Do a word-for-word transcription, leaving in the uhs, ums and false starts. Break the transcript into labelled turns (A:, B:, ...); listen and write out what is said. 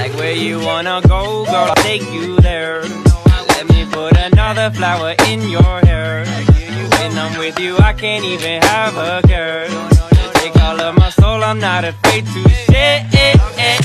A: Like where you wanna go, girl, I'll take you there. Let me put another flower in your hair. When I'm with you, I can't even have a care. Take all of my soul, I'm not afraid to share.